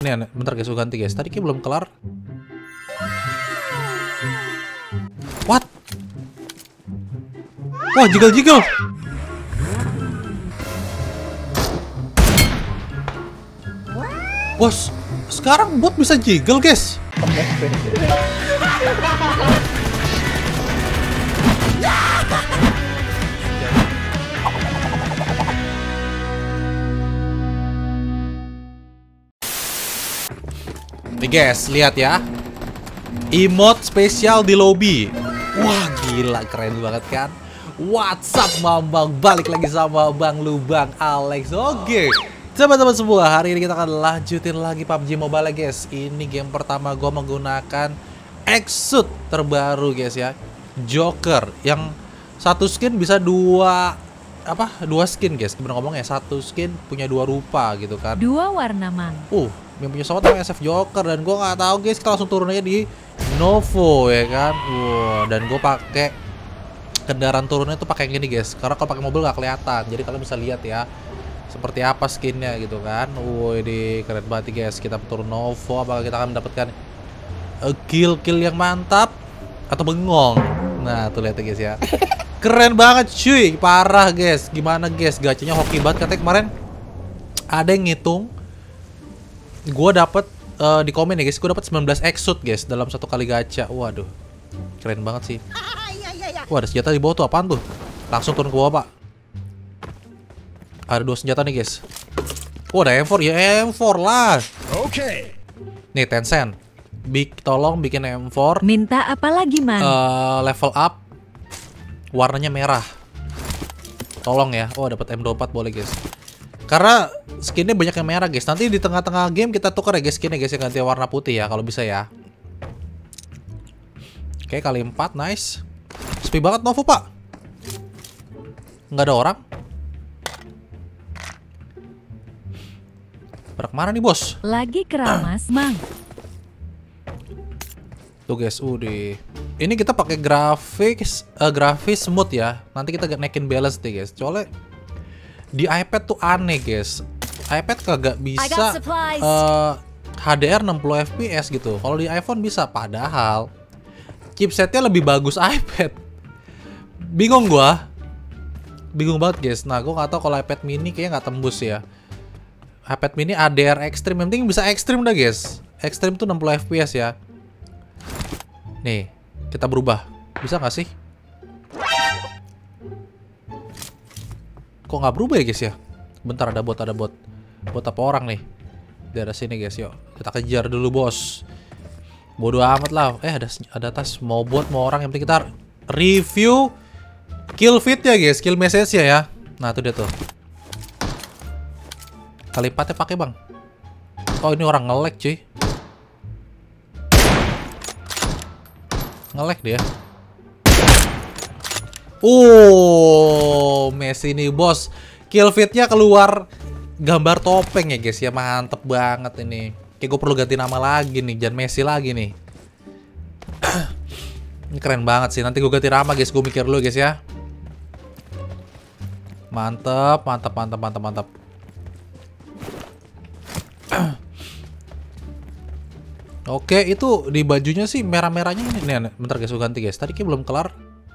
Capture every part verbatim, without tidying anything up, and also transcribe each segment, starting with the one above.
Nih, bentar guys, gue ganti guys. Tadi kayak belum kelar. What? Wah, jiggle-jiggle. Bos, sekarang bot bisa jiggle guys. Nih guys, lihat ya. Emote spesial di lobby. Wah, gila, keren banget kan. What's up Mambang, balik lagi sama Bang Lubang Alex. Oke, teman-teman semua, hari ini kita akan lanjutin lagi P U B G Mobile guys. Ini game pertama gue menggunakan Exoot terbaru guys ya, Joker. Yang satu skin bisa dua apa? Dua skin guys. Gimana ngomongnya? Satu skin punya dua rupa gitu kan. Dua warna mang. Uh, yang punya sobat namanya S F Joker, dan gue nggak tahu guys, kita langsung turun aja di Novo ya kan. Wow, dan gue pakai kendaraan turunnya tuh pakai yang gini guys, karena kalau pakai mobil nggak kelihatan. Jadi kalian bisa lihat ya seperti apa skinnya gitu kan. Wow, ini keren banget guys. Kita turun Novo, apakah kita akan mendapatkan kill-kill yang mantap atau bengong? Nah tuh lihat guys ya, keren banget cuy, parah guys. Gimana guys, gacanya hoki banget. Katanya kemarin ada yang ngitung, gue dapet uh, di komen ya guys, gue dapet sembilan belas Exoot guys dalam satu kali gacha. Waduh, keren banget sih. Wah, ada senjata di bawah tuh, apaan tuh? Langsung turun ke bawah pak. Ada dua senjata nih guys. Wah, ada M four, ya M four lah. Oke okay. Nih Tencent, Bik, tolong bikin M four. Minta apa lagi man? Uh, level up, warnanya merah. Tolong ya. Oh, dapat M dua puluh empat boleh guys. Karena skinnya banyak yang merah guys. Nanti di tengah-tengah game kita tukar ya guys skinnya guys, yang ganti warna putih ya kalau bisa ya. Oke, kali empat, nice. Sepi banget Novo pak. Nggak ada orang. Pada kemana nih bos? Lagi keramas mang. Tuh guys, udah. Ini kita pakai grafis, uh, grafis smooth ya. Nanti kita naikin balance deh guys. Soalnya di iPad tuh aneh guys. iPad kagak bisa uh, H D R enam puluh F P S gitu. Kalau di iPhone bisa, padahal chipsetnya lebih bagus iPad. Bingung gua. Bingung banget guys. Nah, gua nggak tahu kalau iPad mini kayaknya nggak tembus ya. iPad mini A D R ekstrim, yang penting bisa ekstrim dah guys. Ekstrim tuh enam puluh F P S ya. Nih, kita berubah. Bisa nggak sih? Kok nggak berubah ya guys ya? Bentar, ada bot, ada bot. Bot apa orang nih? Di daerah sini guys, yuk. Kita kejar dulu bos. Bodoh amat lah. Eh, ada ada tas. Mau bot, mau orang, yang penting kita review kill feed ya guys, kill message ya ya. Nah, tuh dia tuh. Kali empatnya pakai bang. Oh, ini orang nge-lag cuy. Nge-lag dia. Oh, Messi nih bos. Kill feed-nya keluar gambar topeng ya guys ya. Mantep banget ini. Kayak gue perlu ganti nama lagi nih, jangan Messi lagi nih. Ini keren banget sih. Nanti gue ganti nama guys, gue mikir dulu guys ya. Mantap, mantap, mantap, mantap, mantap. Oke, itu di bajunya sih merah-merahnya ini. Nih, bentar guys, gue ganti guys. Tadi kayak belum kelar.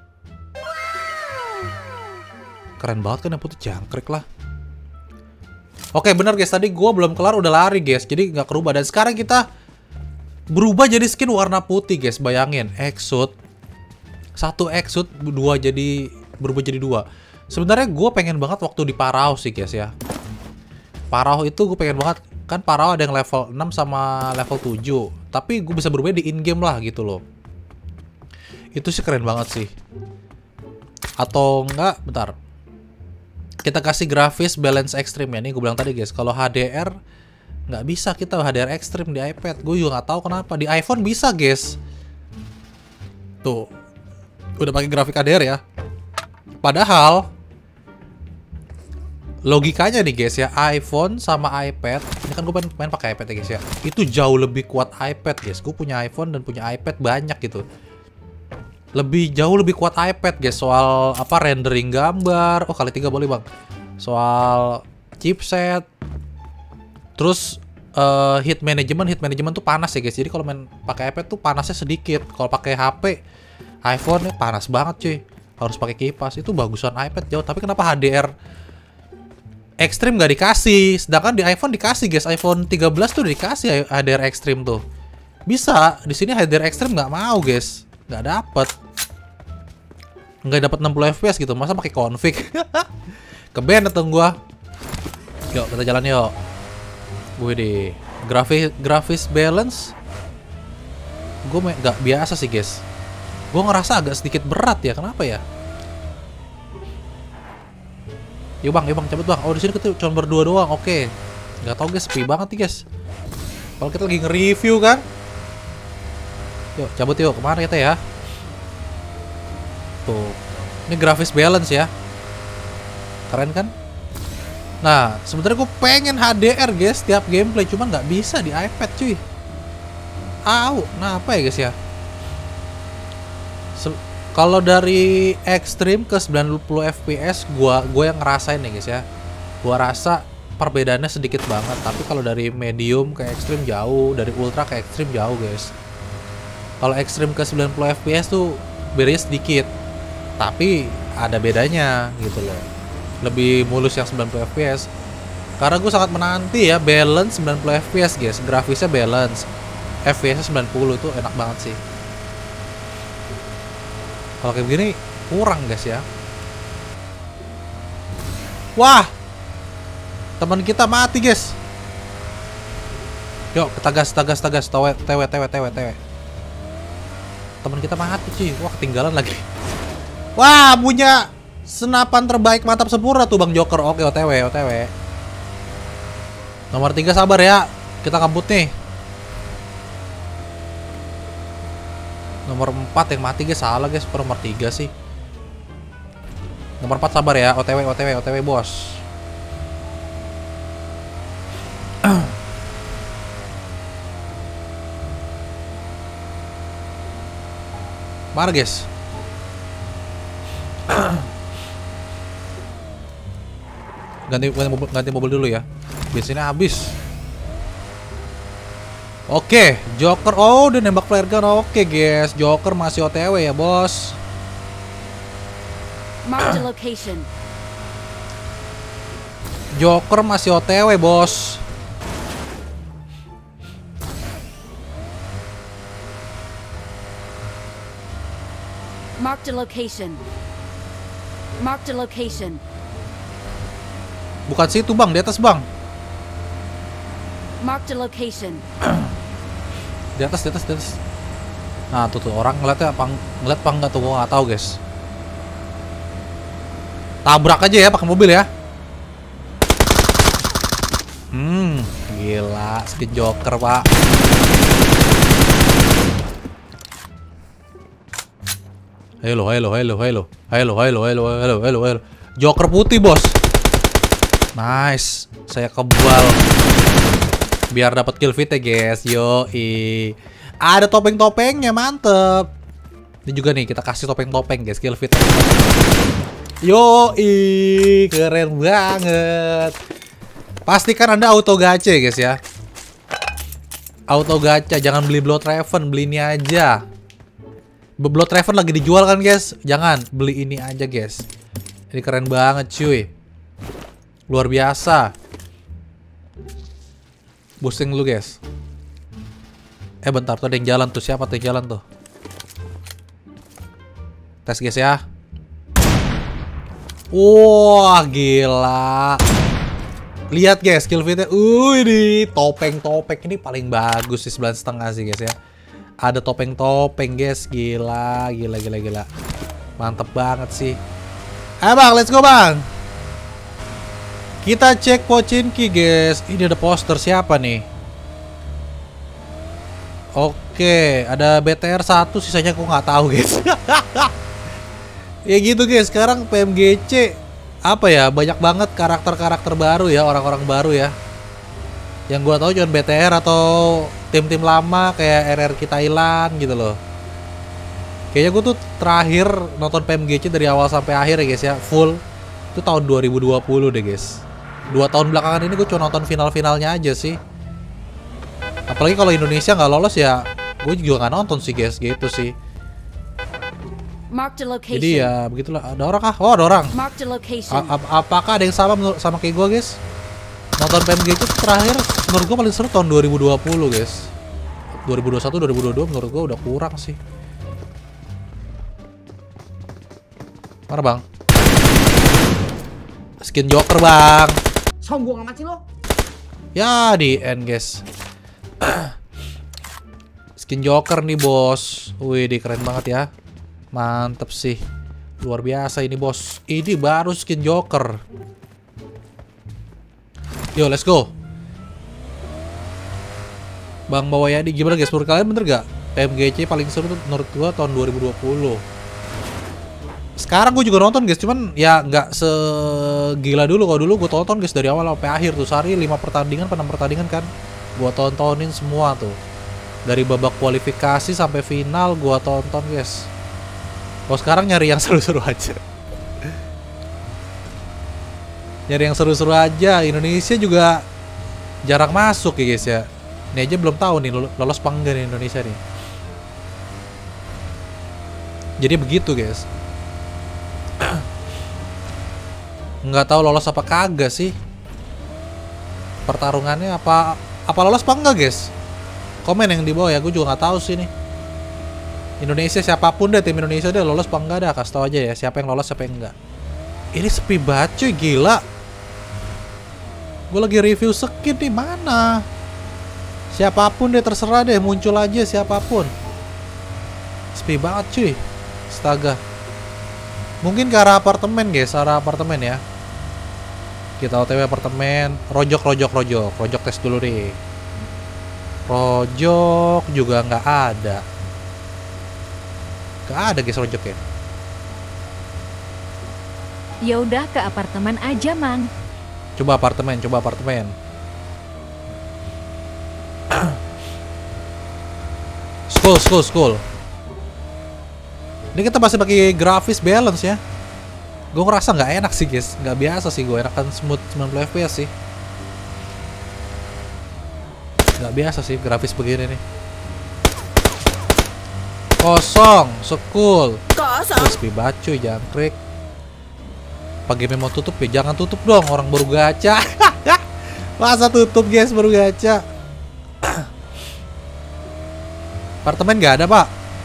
Keren banget kan yang putih, jangkrik lah. Oke, bener guys, tadi gue belum kelar udah lari guys, jadi nggak kerubah. Dan sekarang kita berubah jadi skin warna putih guys. Bayangin, Exoot satu Exoot dua jadi berubah jadi dua. Sebenarnya gue pengen banget waktu di Parao sih guys ya. Parao itu gue pengen banget. Kan Parao ada yang level enam sama level tujuh. Tapi gue bisa berubah di in-game lah gitu loh. Itu sih keren banget sih. Atau enggak, bentar. Kita kasih grafis balance ekstrim ya. Nih gue bilang tadi guys, kalau H D R nggak bisa kita H D R ekstrim di iPad. Gue juga nggak tahu kenapa. Di iPhone bisa guys. Tuh, udah pakai grafik H D R ya. Padahal logikanya nih guys ya, iPhone sama iPad. Ini kan gue main, main pakai iPad ya guys ya. Itu jauh lebih kuat iPad guys. Gue punya iPhone dan punya iPad banyak gitu. Lebih jauh lebih kuat iPad guys. Soal apa, rendering gambar. Oh, kali tiga boleh bang. Soal chipset. Terus uh, heat management, heat management tuh panas ya guys. Jadi kalau main pakai iPad tuh panasnya sedikit. Kalau pakai H P, iPhone nih panas banget cuy. Harus pakai kipas. Itu bagusan iPad jauh. Tapi kenapa H D R Extreme nggak dikasih? Sedangkan di iPhone dikasih guys. iPhone tiga belas tuh udah dikasih H D R Extreme tuh. Bisa. Di sini H D R Extreme nggak mau guys. Nggak dapet. Nggak dapet enam puluh F P S gitu. Masa pakai config? Keben dateng gua. Yuk kita jalan yuk. Gue deh. Grafis grafis balance. Gue nggak biasa sih guys. Gue ngerasa agak sedikit berat ya. Kenapa ya? Yuk bang, yuk bang, cabut bang. Oh di sini kita cuma berdua doang. Oke. Nggak tahu guys, sepi banget nih guys. Kalau kita lagi nge-review kan. Yuk cabut yuk. Kemana kita ya? Tuh. Ini grafis balance ya. Keren kan? Nah, sebenarnya gue pengen H D R guys setiap gameplay, cuman nggak bisa di iPad cuy. Au, nah apa ya guys ya? Kalau dari Extreme ke sembilan puluh F P S, gua gue yang ngerasain nih guys ya. Gua rasa perbedaannya sedikit banget. Tapi kalau dari medium ke Extreme jauh, dari ultra ke Extreme jauh guys. Kalau Extreme ke sembilan puluh F P S tuh bedanya sedikit, tapi ada bedanya gitu loh. Lebih mulus yang sembilan puluh F P S. Karena gue sangat menanti ya balance sembilan puluh F P S guys. Grafisnya balance, F P S-nya sembilan puluh tuh enak banget sih. Kalau kayak begini kurang guys ya. Wah, teman kita mati guys. Yuk kita gas, kita gas, kita gas. Tewe, tewe, tewe, tewe, tewe. Teman kita mati cuy. Wah ketinggalan lagi. Wah punya senapan terbaik mantap sempurna tuh Bang Joker. Oke, O T W, O T W. Nomor tiga sabar ya. Kita kabut nih. Nomor empat yang mati guys, salah guys, per nomor tiga sih. Nomor empat sabar ya. O T W, O T W, O T W bos. Mana guys? Ganti, ganti mobil, ganti mobil dulu ya. Bensinnya habis. Oke, Joker. Oh, udah nembak flare gun. Oke, guys. Joker masih O T W ya, bos. Mark the location. Joker masih O T W, bos. Mark the location. Mark the location. Bukan situ, Bang. Di atas, Bang. Mark the location. Di atas, di atas, di atas. Nah, tuh tuh orang ngeliatnya apa ngeliat apa enggak tuh, gua nggak tahu, guys. Tabrak aja ya pakai mobil ya. Hmm, gila, speed Joker, Pak. Halo, halo, halo, halo. Halo, halo, halo, halo, halo, halo. Joker putih, bos. Nice. Saya kebal. Biar dapat kill fit ya, guys. Yoi. Ada topeng-topengnya, mantep. Ini juga nih, kita kasih topeng-topeng, guys. Kill fit. Yoi, keren banget. Pastikan Anda auto gacha, guys ya. Auto gacha, jangan beli Blood Raven, beli ini aja. Blood Raven lagi dijual kan, guys? Jangan, beli ini aja, guys. Ini keren banget, cuy. Luar biasa. Boosting dulu, guys. Eh bentar, tuh ada yang jalan tuh. Siapa tuh yang jalan tuh? Tes, guys ya. Wah, gila. Lihat, guys, skill fitnya. Uh, ini topeng-topeng ini paling bagus sih, sembilan setengah sih, guys ya. Ada topeng-topeng, guys. Gila, gila, gila, gila. Mantep banget sih. Ayo, Bang, let's go, Bang. Kita cek Pochinki, guys. Ini ada poster siapa nih? Oke, ada B T R satu, sisanya aku nggak tahu, guys. Ya gitu, guys. Sekarang P M G C apa ya? Banyak banget karakter-karakter baru ya, orang-orang baru ya. Yang gua tahu cuma B T R atau tim-tim lama kayak R R Q Thailand gitu loh. Kayaknya gua tuh terakhir nonton P M G C dari awal sampai akhir ya, guys ya, full. Itu tahun dua ribu dua puluh deh, guys. Dua tahun belakangan ini gue cuma nonton final-finalnya aja sih. Apalagi kalau Indonesia nggak lolos ya, gue juga nggak nonton sih guys, gitu sih. Marked a location. Jadi ya begitulah. Ada orang kah? Oh, ada orang. Marked a location. A ap apakah ada yang sama menurut sama kayak gue guys? Nonton P M G C terakhir menurut gue paling seru tahun dua ribu dua puluh guys. dua ribu dua puluh satu, dua ribu dua puluh dua menurut gue udah kurang sih. Mana bang? Skin Joker bang. Sombong amat sih lo. Ya di end guys. Skin Joker nih bos. Wih, di keren banget ya. Mantep sih. Luar biasa ini bos. Ini baru skin Joker. Yo let's go. Bang Bawayadi, gimana guys? Menurut kalian bener gak? P M G C paling seru tuh menurut gua tahun dua ribu dua puluh. Sekarang gue juga nonton guys, cuman ya nggak segila dulu. Kalau dulu gue tonton guys dari awal sampai akhir tuh, sehari lima pertandingan, enam pertandingan kan. Gue tontonin semua tuh. Dari babak kualifikasi sampai final gue tonton guys. Kalau sekarang nyari yang seru-seru aja. Nyari yang seru-seru aja. Indonesia juga jarang masuk ya guys ya. Ini aja belum tahu nih lolos apa enggak nih Indonesia nih. Jadi begitu guys. Nggak tahu lolos apa kagak sih. Pertarungannya apa apa lolos apa enggak guys? Komen yang di bawah ya, gue juga nggak tahu sih nih. Indonesia siapapun deh, tim Indonesia deh lolos apa enggak dah, kasih tau aja ya siapa yang lolos siapa yang enggak. Ini sepi banget cuy, gila. Gue lagi review skin nih, mana? Siapapun deh, terserah deh, muncul aja siapapun. Sepi banget cuy. Astaga. Mungkin ke arah apartemen guys, arah apartemen ya. Kita O T W apartemen. Rojok, rojok, rojok. Rojok tes dulu nih. Rojok juga nggak ada. Nggak ada guys rojok ya. Ya udah ke apartemen aja, Mang. Coba apartemen, coba apartemen. School, school, school. Ini kita masih pakai grafis balance ya. Gue ngerasa nggak enak sih guys, nggak biasa sih gue, enakan smooth sembilan puluh F P S sih. Nggak biasa sih grafis begini nih. Kosong, school. Kosong. Crispy bacu, jangkrik. Pagi mau tutup ya, jangan tutup dong, orang baru gacha. Masa tutup guys baru gacha. Apartemen nggak ada pak.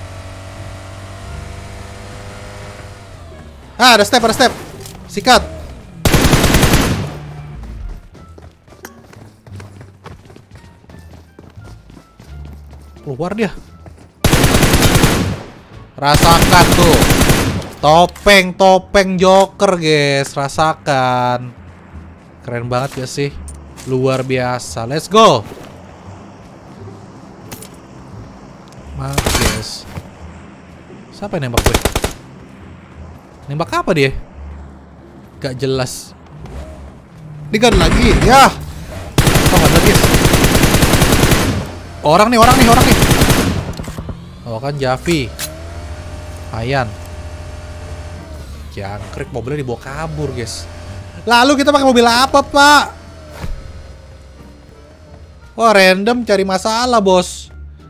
Ah, ada step, ada step. Sikat. Keluar dia. Rasakan tuh. Topeng-topeng Joker guys, rasakan. Keren banget ya sih. Luar biasa. Let's go. Maaf guys. Siapa yang nembak gue? Nembak apa dia? Gak jelas. Ini kan lagi, ya. Oh, ada guys. Orang nih, orang nih, orang nih. Oh kan Javi. Ayan. Jangkrik, mobilnya dibawa kabur guys. Lalu kita pakai mobil apa pak? Wah random cari masalah bos.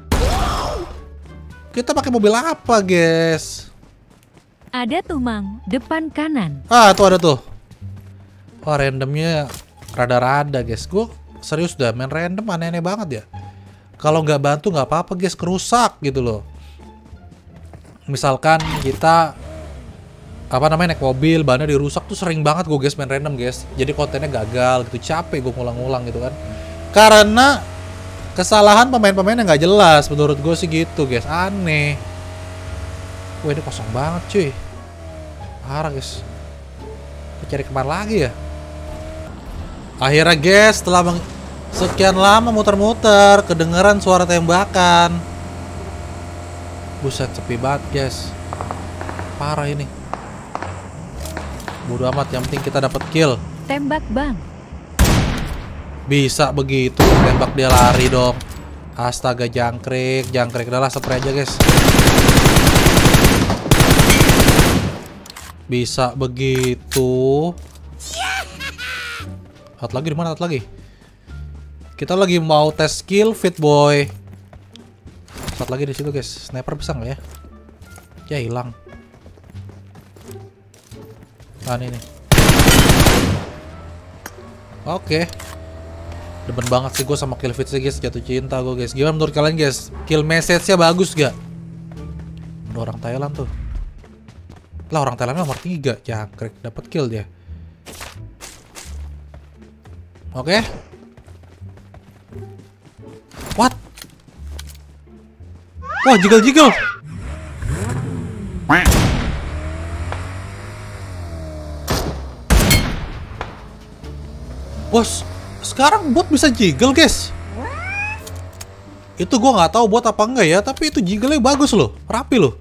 Kita pakai mobil apa guys? Ada tuh, Mang, depan kanan. Ah, tuh ada tuh. Wah, randomnya rada-rada, guys. Gue serius dah, main random aneh-aneh banget ya. Kalau nggak bantu nggak apa-apa, guys. Kerusak gitu loh. Misalkan kita apa namanya naik mobil, bannya dirusak tuh sering banget gue guys main random, guys. Jadi kontennya gagal gitu, capek gue ngulang-ngulang gitu kan. Karena kesalahan pemain-pemain yang nggak jelas, menurut gue sih gitu, guys. Aneh. Wah ini kosong banget cuy. Parah guys. Kita cari kemana lagi ya? Akhirnya guys, setelah sekian lama muter-muter, kedengeran suara tembakan. Buset, sepi banget guys. Parah ini. Bodo amat, yang penting kita dapat kill. Tembak, Bang. Bisa begitu, tembak dia lari dong. Astaga, jangkrik, jangkrik. Udah lah, spray aja guys. Bisa begitu. Hot lagi di mana? Hot lagi. Kita lagi mau tes skill fit boy. Satu lagi di situ guys. Sniper bisa nggak ya? Ya hilang. Nah ini nih. Oke. Demen banget sih gue sama kill fit sih guys. Jatuh cinta gue guys. Gimana menurut kalian guys? Kill message-nya bagus gak? Ada orang Thailand tuh. Lah orang Thailand nomor tiga. Jangkrik. Dapat kill dia. Oke. What? Wah jiggle-jiggle. Bos, sekarang bot bisa jiggle guys. Itu gua nggak tahu bot apa enggak ya, tapi itu jiggle-nya bagus loh, rapi loh.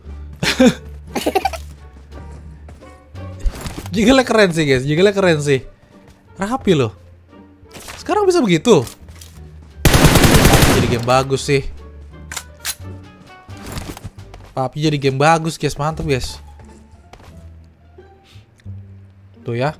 Jiggle-nya keren sih guys, jiggle-nya keren sih, rapi loh. Sekarang bisa begitu. Jadi game bagus sih. Papi jadi game bagus guys, mantap guys. Tuh ya.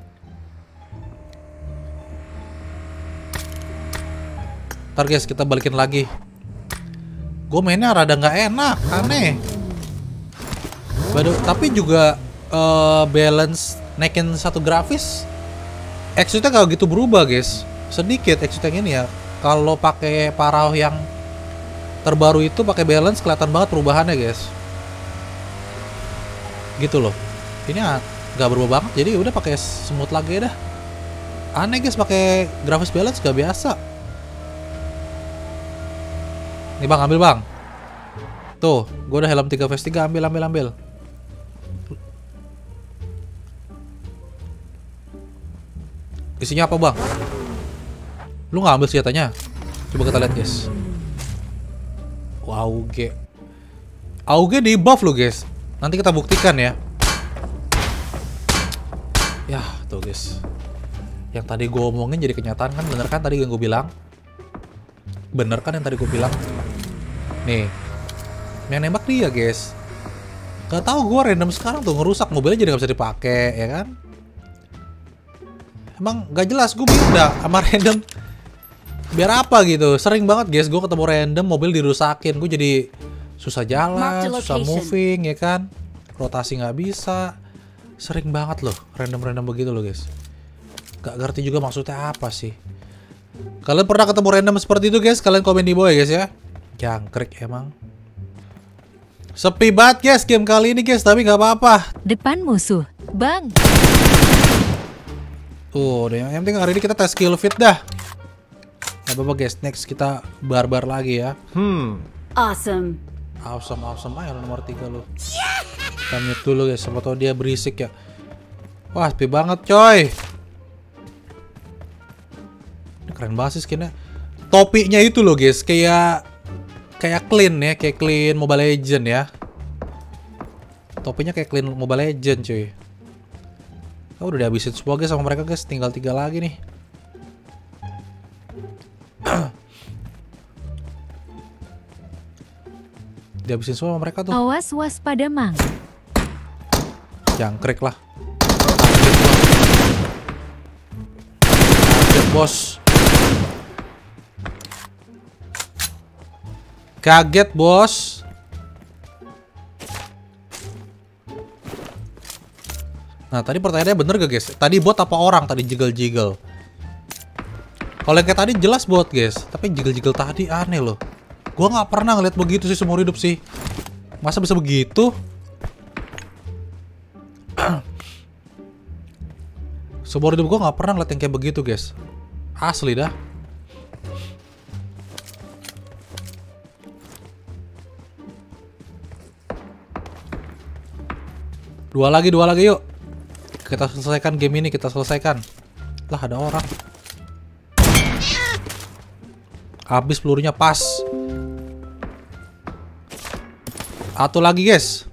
Ntar guys kita balikin lagi. Gue mainnya rada nggak enak, aneh. Baru, tapi juga uh, balance naikin satu grafis. Execute-nya nggak gitu berubah guys. Sedikit execute yang ini ya. Kalau pakai Parao yang terbaru itu pakai balance kelihatan banget perubahannya guys. Gitu loh. Ini nggak berubah banget. Jadi udah pakai smooth lagi dah. Aneh guys pakai grafis balance gak biasa. Nih bang, ambil bang. Tuh, gue udah helm tiga versus tiga, ambil, ambil, ambil. Isinya apa bang? Lu nggak ambil senjatanya? Coba kita lihat guys. Wow, Auge. Auge di buff lo guys. Nanti kita buktikan ya. Ya, tuh guys. Yang tadi gue omongin jadi kenyataan kan, bener kan tadi yang gue bilang? Bener kan yang tadi gue bilang? Nih, yang nembak dia guys. Gak tau gue random sekarang tuh ngerusak mobilnya jadi gak bisa dipakai ya kan? Emang gak jelas gue beda sama random. Biar apa gitu? Sering banget guys gue ketemu random mobil dirusakin. Gue jadi susah jalan, susah moving ya kan? Rotasi gak bisa. Sering banget loh random-random begitu loh guys. Gak ngerti juga maksudnya apa sih. Kalian pernah ketemu random seperti itu guys? Kalian komen di bawah ya guys ya. Jangkrik emang. Sepi banget guys game kali ini guys, tapi nggak apa-apa. Depan musuh, bang. Tuh, yang penting hari ini kita tes skill fit dah. Gak apa-apa guys, next kita barbar lagi ya. Hmm. Awesome. Awesome, awesome aja nomor tiga lo. Kita mute dulu guys, siapa tau dia berisik ya. Wah, sepi banget coy. Ini keren banget sih skinnya. Topinya itu loh guys, kayak kayak clean ya, kayak clean Mobile Legend ya. Topinya kayak clean Mobile Legend cuy. Oh, udah dihabisin semua guys sama mereka guys, tinggal tiga lagi nih. Dihabisin semua sama mereka tuh. Awas waspada mang. Jangkrik lah. Kaget bos. Kaget bos. Nah tadi pertanyaannya bener gak guys? Tadi bot apa orang tadi jiggle-jiggle? Kalau yang kayak tadi jelas bot guys, tapi jiggle-jiggle tadi aneh loh. Gua nggak pernah ngeliat begitu sih seumur hidup sih. Masa bisa begitu? Seumur hidup gua nggak pernah ngeliat yang kayak begitu guys. Asli dah. Dua lagi, dua lagi yuk. Kita selesaikan game ini, kita selesaikan. Lah ada orang. Habis pelurunya pas. Satu lagi guys.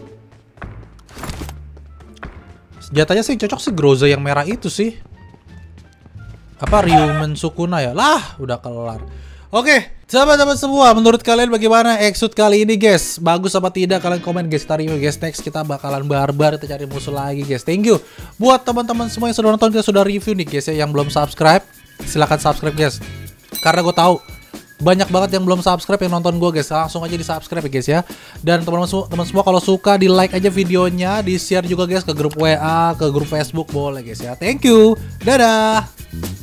Senjatanya sih cocok sih Groza yang merah itu sih. Apa Ryumen Sukuna ya? Lah udah kelar. Oke, sahabat-sahabat semua, menurut kalian bagaimana execute kali ini guys? Bagus apa tidak? Kalian komen guys, kita review guys. Next kita bakalan barbar, kita cari musuh lagi guys. Thank you buat teman-teman semua yang sudah nonton, kita sudah review nih guys ya. Yang belum subscribe, silahkan subscribe guys. Karena gue tahu banyak banget yang belum subscribe yang nonton gue guys. Langsung aja di subscribe ya guys ya. Dan teman-teman semua, teman semua kalau suka di like aja videonya, di share juga guys ke grup W A, ke grup Facebook boleh guys ya. Thank you. Dadah.